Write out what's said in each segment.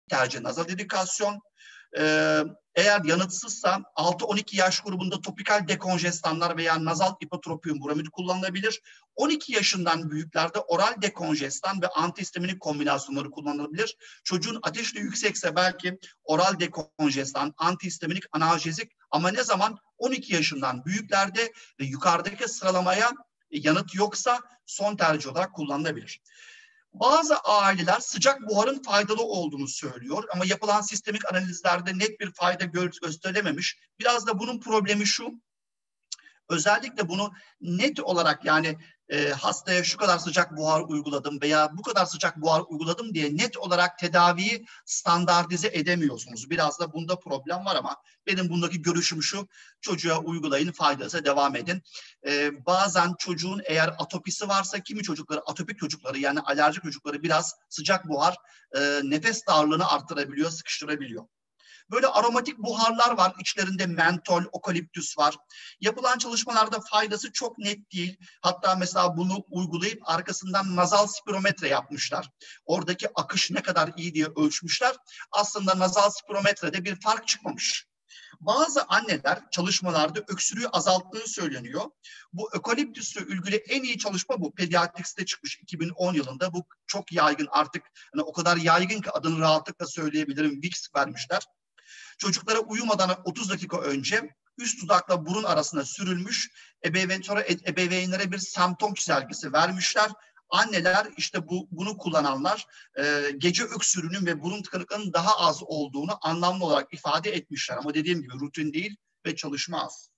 tercih nazal indikasyon. Eğer yanıtsızsa 6-12 yaş grubunda topikal dekonjestanlar veya nazal ipotropium buramid kullanılabilir. 12 yaşından büyüklerde oral dekonjestan ve antihistaminik kombinasyonları kullanılabilir. Çocuğun ateşi de yüksekse belki oral dekonjestan, antihistaminik, analjezik, ama ne zaman? 12 yaşından büyüklerde ve yukarıdaki sıralamaya yanıt yoksa son tercih olarak kullanılabilir. Bazı aileler sıcak buharın faydalı olduğunu söylüyor ama yapılan sistemik analizlerde net bir fayda gösterilememiş. Biraz da bunun problemi şu: özellikle bunu net olarak, yani hastaya şu kadar sıcak buhar uyguladım veya bu kadar sıcak buhar uyguladım diye net olarak tedaviyi standartize edemiyorsunuz. Biraz da bunda problem var ama benim bundaki görüşüm şu: çocuğa uygulayın, faydası devam edin. Bazen çocuğun eğer atopisi varsa, kimi çocukları, atopik çocukları yani alerjik çocukları, biraz sıcak buhar nefes darlığını arttırabiliyor, sıkıştırabiliyor. Böyle aromatik buharlar var. İçlerinde mentol, okaliptüs var. Yapılan çalışmalarda faydası çok net değil. Hatta mesela bunu uygulayıp arkasından nazal spirometre yapmışlar. Oradaki akış ne kadar iyi diye ölçmüşler. Aslında nazal spirometrede bir fark çıkmamış. Bazı anneler çalışmalarda öksürüğü azalttığı söyleniyor. Bu ökaliptüsle ilgili en iyi çalışma bu. Pediatrics'te çıkmış 2010 yılında. Bu çok yaygın artık. Yani o kadar yaygın ki adını rahatlıkla söyleyebilirim. Vicks vermişler. Çocuklara uyumadan 30 dakika önce üst dudakla burun arasında sürülmüş, sonra ebeveynlere bir semptom çizelgesi vermişler. Anneler, işte bunu kullananlar gece öksürüğünün ve burun tıkanıklığının daha az olduğunu anlamlı olarak ifade etmişler. Ama dediğim gibi rutin değil ve çalışma az.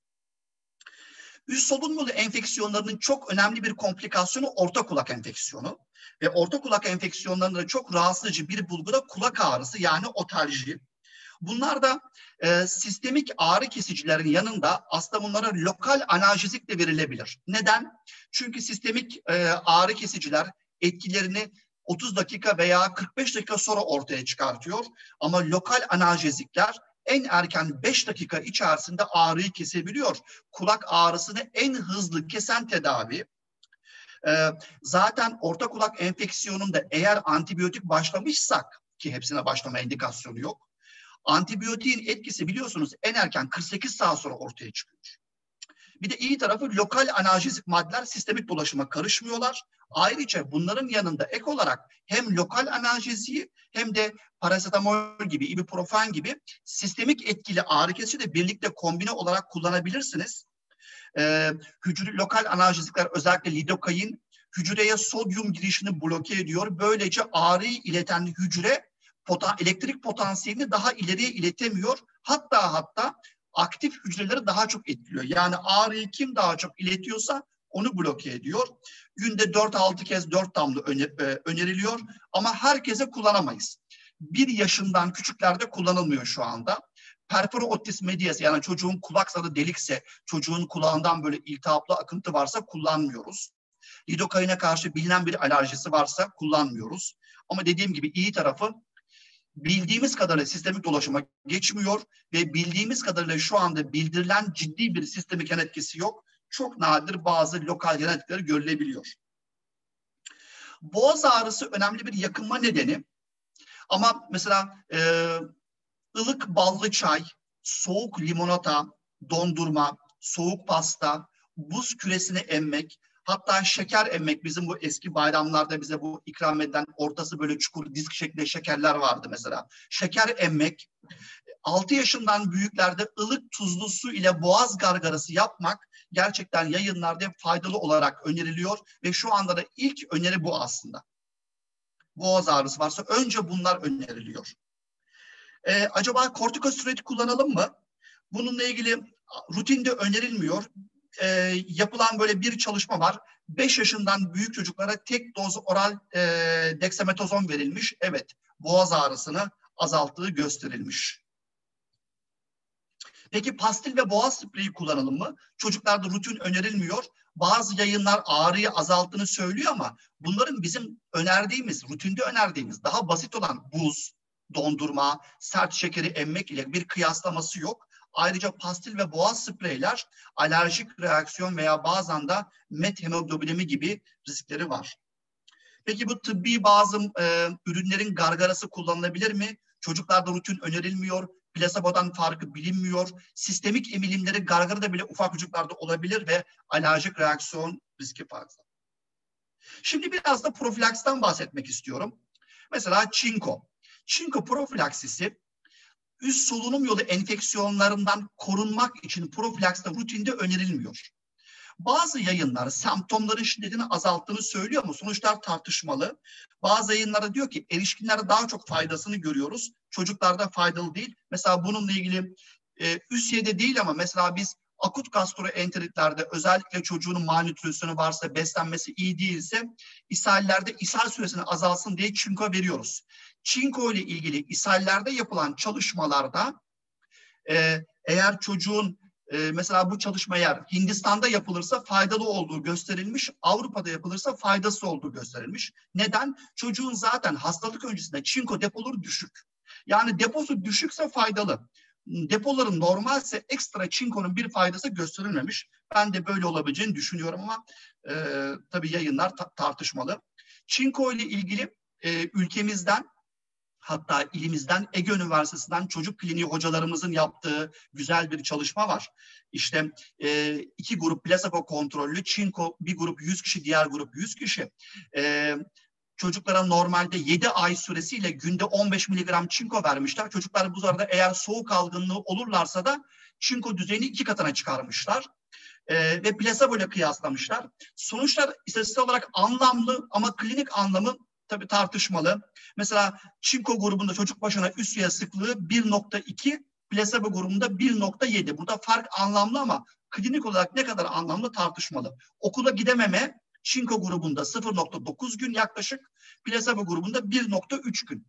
Üst solunum yolu enfeksiyonlarının çok önemli bir komplikasyonu orta kulak enfeksiyonu. Ve orta kulak enfeksiyonlarında çok rahatsız edici bir bulgu da kulak ağrısı, yani otalji. Bunlar da sistemik ağrı kesicilerin yanında aslında bunlara lokal analjezik de verilebilir. Neden? Çünkü sistemik ağrı kesiciler etkilerini 30 dakika veya 45 dakika sonra ortaya çıkartıyor. Ama lokal analjezikler en erken 5 dakika içerisinde ağrıyı kesebiliyor. Kulak ağrısını en hızlı kesen tedavi. Zaten orta kulak enfeksiyonunda eğer antibiyotik başlamışsak, ki hepsine başlama indikasyonu yok, antibiyotiğin etkisi biliyorsunuz en erken 48 saat sonra ortaya çıkıyor. Bir de iyi tarafı, lokal analjezik maddeler sistemik dolaşıma karışmıyorlar. Ayrıca bunların yanında ek olarak hem lokal analjeziği hem de parasetamol gibi, ibuprofen gibi sistemik etkili ağrı kesici de birlikte kombine olarak kullanabilirsiniz. Lokal analjezikler, özellikle lidokain, hücreye sodyum girişini bloke ediyor. Böylece ağrıyı ileten hücre elektrik potansiyelini daha ileriye iletemiyor. Hatta aktif hücreleri daha çok etkiliyor. Yani ağrıyı kim daha çok iletiyorsa onu bloke ediyor. Günde 4-6 kez 4 damla öneriliyor ama herkese kullanamayız. 1 yaşından küçüklerde kullanılmıyor şu anda. Perfora otis medias, yani çocuğun kulak zarı delikse, çocuğun kulağından böyle iltihaplı akıntı varsa kullanmıyoruz. Lidokaine karşı bilinen bir alerjisi varsa kullanmıyoruz. Ama dediğim gibi iyi tarafı, bildiğimiz kadarıyla sistemik dolaşıma geçmiyor ve bildiğimiz kadarıyla şu anda bildirilen ciddi bir sistemik yan etkisi yok. Çok nadir bazı lokal yan etkileri görülebiliyor. Boğaz ağrısı önemli bir yakınma nedeni. Ama mesela ılık ballı çay, soğuk limonata, dondurma, soğuk pasta, buz küresini emmek, hatta şeker emmek, bizim bu eski bayramlarda bize bu ikram edilen ortası böyle çukur disk şeklinde şekerler vardı mesela. Şeker emmek, 6 yaşından büyüklerde ılık tuzlu su ile boğaz gargarası yapmak gerçekten yayınlarda faydalı olarak öneriliyor ve şu anda da ilk öneri bu aslında. Boğaz ağrısı varsa önce bunlar öneriliyor. Acaba kortikosteroid kullanalım mı? Bununla ilgili rutinde önerilmiyor. Yapılan böyle bir çalışma var. 5 yaşından büyük çocuklara tek doz oral dexametazon verilmiş. Evet, boğaz ağrısını azalttığı gösterilmiş. Peki pastil ve boğaz spreyi kullanalım mı? Çocuklarda rutin önerilmiyor. Bazı yayınlar ağrıyı azalttığını söylüyor ama bunların bizim önerdiğimiz, rutinde önerdiğimiz daha basit olan buz, dondurma, sert şekeri emmek ile bir kıyaslaması yok. Ayrıca pastil ve boğaz spreyler alerjik reaksiyon veya bazen de methemoglobinemi gibi riskleri var. Peki bu tıbbi bazı ürünlerin gargarası kullanılabilir mi? Çocuklarda rutin önerilmiyor. Plasebodan farkı bilinmiyor. Sistemik emilimleri gargarada bile ufak çocuklarda olabilir ve alerjik reaksiyon riski fazla. Şimdi biraz da profilaksiden bahsetmek istiyorum. Mesela çinko. Çinko profilaksisi üst solunum yolu enfeksiyonlarından korunmak için profilaksta rutinde önerilmiyor. Bazı yayınlar semptomların şiddetini azalttığını söylüyor ama sonuçlar tartışmalı. Bazı yayınlarda diyor ki erişkinlerde daha çok faydasını görüyoruz. Çocuklarda faydalı değil. Mesela bununla ilgili üst değil ama mesela biz akut gastroenteritlerde özellikle çocuğun malnütrisyonu varsa, beslenmesi iyi değilse ishallerde ishal süresini azalsın diye çinko veriyoruz. Çinko ile ilgili ishallerde yapılan çalışmalarda eğer çocuğun mesela bu çalışma eğer Hindistan'da yapılırsa faydalı olduğu gösterilmiş, Avrupa'da yapılırsa faydası olduğu gösterilmiş. Neden? Çocuğun zaten hastalık öncesinde çinko depoları düşük. Yani deposu düşükse faydalı. Depoların normalse ekstra çinkonun bir faydası gösterilmemiş. Ben de böyle olabileceğini düşünüyorum ama tabii yayınlar tartışmalı. Çinko ile ilgili ülkemizden hatta ilimizden Ege Üniversitesi'nden çocuk kliniği hocalarımızın yaptığı güzel bir çalışma var. İşte 2 grup plasebo kontrollü, çinko bir grup 100 kişi, diğer grup 100 kişi. Çocuklara normalde 7 ay süresiyle günde 15 miligram çinko vermişler. Çocuklar bu arada eğer soğuk algınlığı olurlarsa da çinko düzeyini 2 katına çıkarmışlar. Ve plasebo ile kıyaslamışlar. Sonuçlar istatistik olarak anlamlı ama klinik anlamı tabii tartışmalı. Mesela çinko grubunda çocuk başına üst üye sıklığı 1.2, plasebo grubunda 1.7. Burada fark anlamlı ama klinik olarak ne kadar anlamlı tartışmalı. Okula gidememe çinko grubunda 0.9 gün yaklaşık, plasebo grubunda 1.3 gün.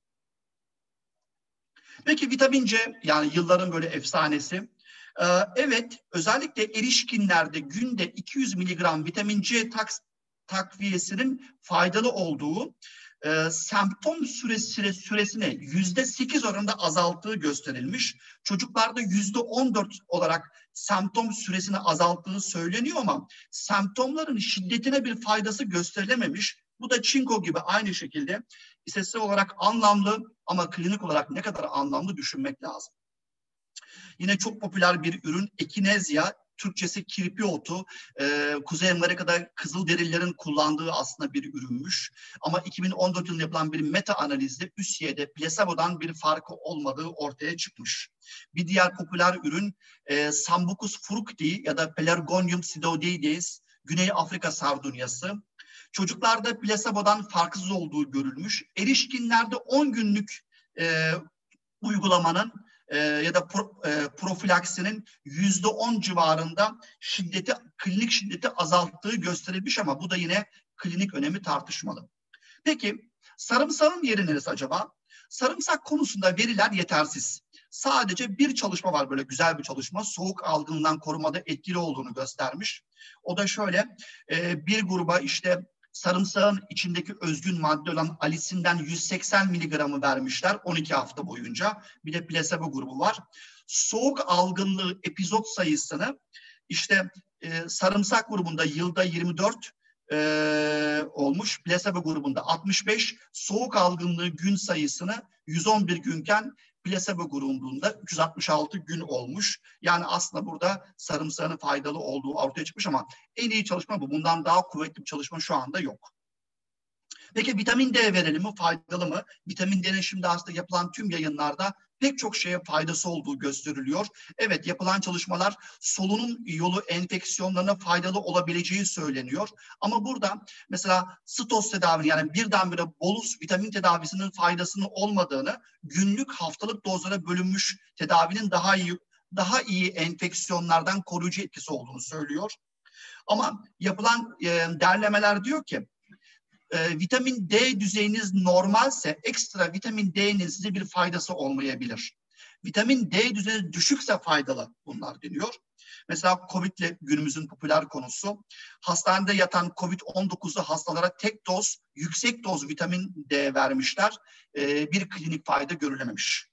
Peki vitamin C, yani yılların böyle efsanesi. Evet, özellikle erişkinlerde günde 200 miligram vitamin C takviyesinin faydalı olduğu, semptom süresini %8 oranında azalttığı gösterilmiş. Çocuklarda %14 olarak semptom süresini azalttığı söyleniyor ama semptomların şiddetine bir faydası gösterilememiş. Bu da çinko gibi aynı şekilde istatistik olarak anlamlı ama klinik olarak ne kadar anlamlı düşünmek lazım. Yine çok popüler bir ürün Echinacea, Türkçesi kirpi otu. Kuzey Amerika'da Kızılderililerin kullandığı aslında bir ürünmüş. Ama 2014 yılında yapılan bir meta analizde üsyede plasebodan bir farkı olmadığı ortaya çıkmış. Bir diğer popüler ürün Sambucus fructi ya da Pelargonium pseudioides, Güney Afrika sardunyası. Çocuklarda plasebodan farksız olduğu görülmüş. Erişkinlerde 10 günlük uygulamanın ya da profilaksinin %10 civarında klinik şiddeti azalttığı gösterilmiş ama bu da yine klinik önemi tartışmalı. Peki sarımsağın yeri neresi acaba? Sarımsak konusunda veriler yetersiz. Sadece bir çalışma var, böyle güzel bir çalışma. Soğuk algınlığından korumada etkili olduğunu göstermiş. O da şöyle, bir gruba işte sarımsağın içindeki özgün madde olan alisinden 180 miligramı vermişler 12 hafta boyunca. Bir de plasebo grubu var. Soğuk algınlığı epizot sayısını işte sarımsak grubunda yılda 24 olmuş. Plasebo grubunda 65. Soğuk algınlığı gün sayısını 111 günken plasebo grubunda 366 gün olmuş. Yani aslında burada sarımsağın faydalı olduğu ortaya çıkmış ama en iyi çalışma bu. Bundan daha kuvvetli bir çalışma şu anda yok. Peki vitamin D verelim mi? Faydalı mı? Vitamin D'nin şimdi aslında yapılan tüm yayınlarda pek çok şeye faydası olduğu gösteriliyor. Evet, yapılan çalışmalar solunum yolu enfeksiyonlarına faydalı olabileceği söyleniyor. Ama burada mesela sitoz tedavi, yani birdenbire bolus vitamin tedavisinin faydasının olmadığını, günlük haftalık dozlara bölünmüş tedavinin daha iyi enfeksiyonlardan koruyucu etkisi olduğunu söylüyor. Ama yapılan derlemeler diyor ki vitamin D düzeyiniz normalse ekstra vitamin D'nin size bir faydası olmayabilir. Vitamin D düzeyi düşükse faydalı bunlar deniyor. Mesela Covid'le günümüzün popüler konusu. Hastanede yatan Covid-19'lu hastalara tek doz, yüksek doz vitamin D vermişler. Bir klinik fayda görülememiş.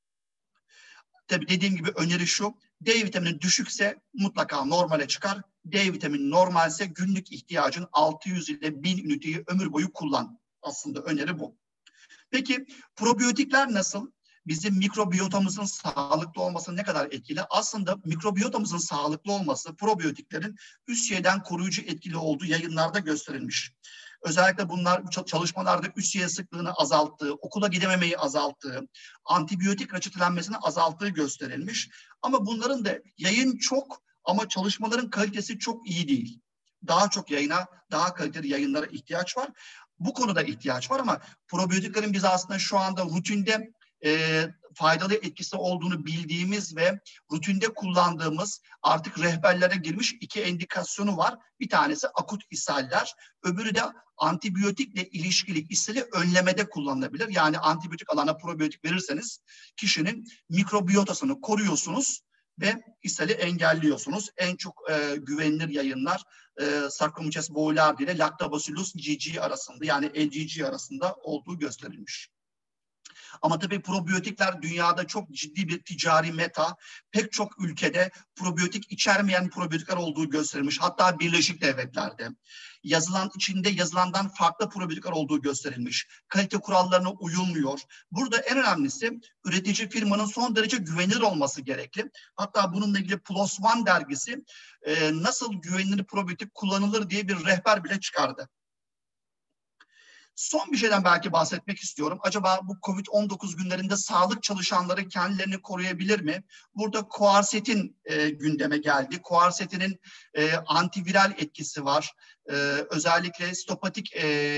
Tabii dediğim gibi öneri şu, D vitamini düşükse mutlaka normale çıkar. D vitamini normalse günlük ihtiyacın 600 ile 1000 üniteyi ömür boyu kullan. Aslında öneri bu. Peki probiyotikler nasıl? bizim mikrobiyotamızın sağlıklı olması ne kadar etkili? Aslında mikrobiyotamızın sağlıklı olması probiyotiklerin üst yeden koruyucu etkili olduğu yayınlarda gösterilmiş. Özellikle bunlar çalışmalarda üst yağ sıklığını azalttığı, okula gidememeyi azalttığı, antibiyotik reçetelenmesini azalttığı gösterilmiş. Ama bunların da yayın çok ama çalışmaların kalitesi çok iyi değil. Daha çok yayına, daha kaliteli yayınlara ihtiyaç var. Bu konuda ihtiyaç var ama probiyotiklerin biz aslında şu anda rutinde faydalı etkisi olduğunu bildiğimiz ve rutinde kullandığımız artık rehberlere girmiş 2 endikasyonu var. Bir tanesi akut ishaller, öbürü de antibiyotikle ilişkili ishali önlemede kullanılabilir. Yani antibiyotik alana probiyotik verirseniz kişinin mikrobiyotasını koruyorsunuz ve ishali engelliyorsunuz. En çok güvenilir yayınlar Saccharomyces boulardii ile Lactobacillus GG arasında, yani LGG arasında olduğu gösterilmiş. Ama tabii probiyotikler dünyada çok ciddi bir ticari meta. Pek çok ülkede probiyotik içermeyen probiyotikler olduğu gösterilmiş. Hatta Birleşik Devletler'de içinde yazılandan farklı probiyotikler olduğu gösterilmiş. Kalite kurallarına uyulmuyor. Burada en önemlisi üretici firmanın son derece güvenilir olması gerekli. Hatta bununla ilgili PLOS ONE dergisi nasıl güvenilir probiyotik kullanılır diye bir rehber bile çıkardı. Son bir şeyden belki bahsetmek istiyorum. Acaba bu COVID-19 günlerinde sağlık çalışanları kendilerini koruyabilir mi? Burada Coarcetin gündeme geldi. Coarcetin'in antiviral etkisi var. Özellikle stopatik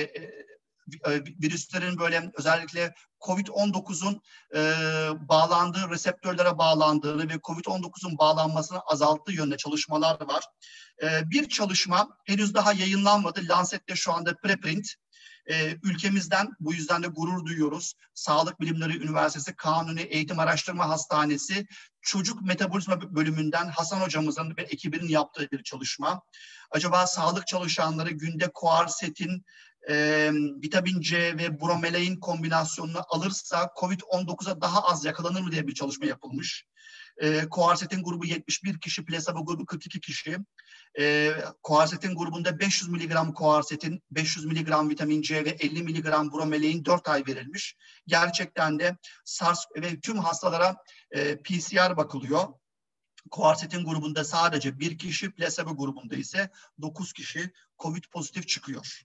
virüslerin böyle özellikle COVID-19'un bağlandığı reseptörlere bağlandığını ve COVID-19'un bağlanmasını azalttığı yönde çalışmalar var. Bir çalışma henüz daha yayınlanmadı. Lancet'te şu anda preprint. Ülkemizden, bu yüzden de gurur duyuyoruz. Sağlık Bilimleri Üniversitesi Kanuni Eğitim Araştırma Hastanesi Çocuk Metabolizma bölümünden Hasan hocamızın ve ekibinin yaptığı bir çalışma. Acaba sağlık çalışanları günde Coarcetin, vitamin C ve bromelain kombinasyonunu alırsa COVID-19'a daha az yakalanır mı diye bir çalışma yapılmış. Coarcetin grubu 71 kişi, placebo grubu 42 kişi. Coarcetin grubunda 500 mg Coarcetin, 500 mg vitamin C ve 50 mg bromelain 4 ay verilmiş. Gerçekten de SARS ve tüm hastalara PCR bakılıyor. Coarcetin grubunda sadece 1 kişi, placebo grubunda ise 9 kişi COVID pozitif çıkıyor.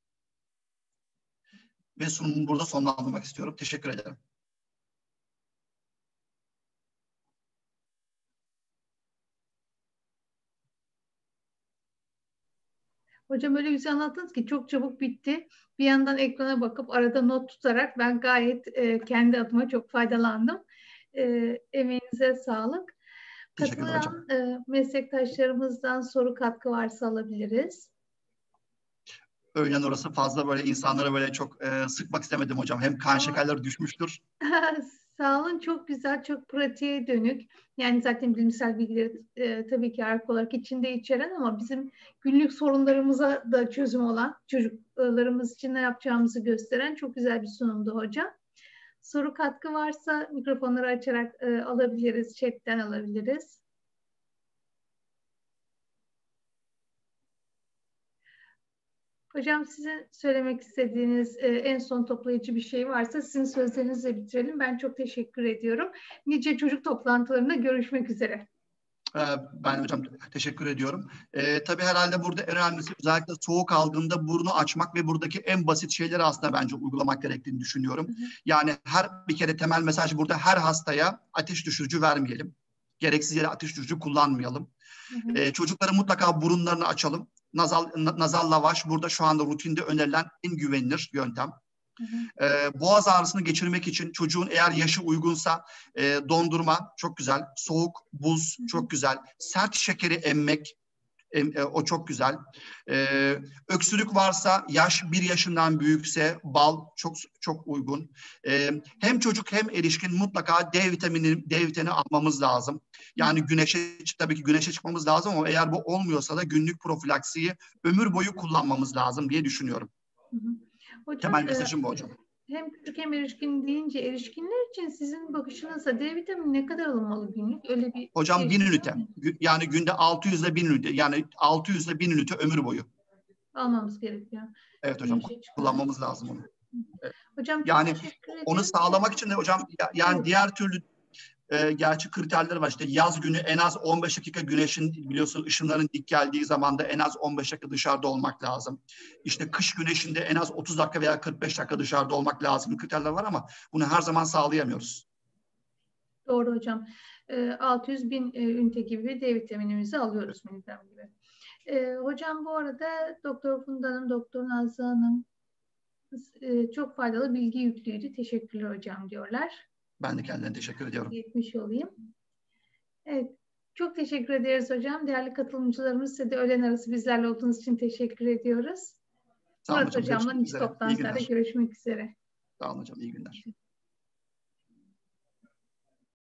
Ve sunumumu burada sonlandırmak istiyorum. Teşekkür ederim. Hocam öyle güzel anlattınız ki çok çabuk bitti. Bir yandan ekrana bakıp arada not tutarak ben gayet kendi adıma çok faydalandım. Emeğinize sağlık. Katılan meslektaşlarımızdan soru katkı varsa alabiliriz. Öğlen orası fazla böyle insanlara böyle çok sıkmak istemedim hocam. Hem kan şekerleri düşmüştür. Sağ olun, çok güzel, çok pratiğe dönük. Yani zaten bilimsel bilgileri tabii ki arka olarak içinde içeren ama bizim günlük sorunlarımıza da çözüm olan, çocuklarımız için ne yapacağımızı gösteren çok güzel bir sunumdu hocam. Soru katkı varsa mikrofonları açarak alabiliriz, chatten alabiliriz. Hocam sizin söylemek istediğiniz en son toplayıcı bir şey varsa sizin sözlerinizle bitirelim. Ben çok teşekkür ediyorum. Nice çocuk toplantılarında görüşmek üzere. Ben hocam teşekkür ediyorum. Tabii herhalde burada en önemlisi özellikle soğuk algında burnu açmak ve buradaki en basit şeyleri aslında bence uygulamak gerektiğini düşünüyorum. Yani bir kere temel mesaj burada, her hastaya ateş düşürücü vermeyelim. Gereksiz yere ateş düşürücü kullanmayalım. Çocukların mutlaka burunlarını açalım. Nazal lavaş burada şu anda rutinde önerilen en güvenilir yöntem. Boğaz ağrısını geçirmek için çocuğun eğer yaşı uygunsa dondurma çok güzel, soğuk, buz çok güzel, sert şekeri emmek o çok güzel. Öksürük varsa 1 yaşından büyükse bal çok uygun. Hem çocuk hem erişkin mutlaka D vitamini almamız lazım. Yani tabii ki güneşe çıkmamız lazım ama eğer bu olmuyorsa da günlük profilaksiyi ömür boyu kullanmamız lazım diye düşünüyorum. Hocam, temel mesajım bu hocam. Hem çocuk hem erişkin deyince erişkinler için sizin bakışınızda D vitamini ne kadar alınmalı günlük? Öyle bir hocam 1000 ünite. Yani günde 600 ile 1000 ünite. Yani 600 ile 1000 ünite ömür boyu almamız gerekiyor. Evet hocam. Kullanmamız lazım onu. Hocam çok Yani teşekkür ederim. onu sağlamak için de hocam yani evet, diğer türlü gerçi kriterleri var. İşte yaz günü en az 15 dakika güneşin biliyorsun ışınların dik geldiği zaman da en az 15 dakika dışarıda olmak lazım. İşte kış güneşinde en az 30 dakika veya 45 dakika dışarıda olmak lazım. Kriterler var ama bunu her zaman sağlayamıyoruz. Doğru hocam. 600.000 ünite gibi D vitaminimizi alıyoruz miligram gibi. Hocam bu arada Doktor Funda Hanım, Doktor Nazlı Hanım çok faydalı bilgi yüklüydü. Teşekkürler hocam diyorlar. Ben de kendilerine teşekkür ediyorum. Yetmiş olayım. Evet. Çok teşekkür ederiz hocam. Değerli katılımcılarımız, size de öğlen arası bizlerle olduğunuz için teşekkür ediyoruz. Sağ olun Murat hocam. Hocam'la iç toplantılarda görüşmek üzere. Sağ olun hocam. İyi günler.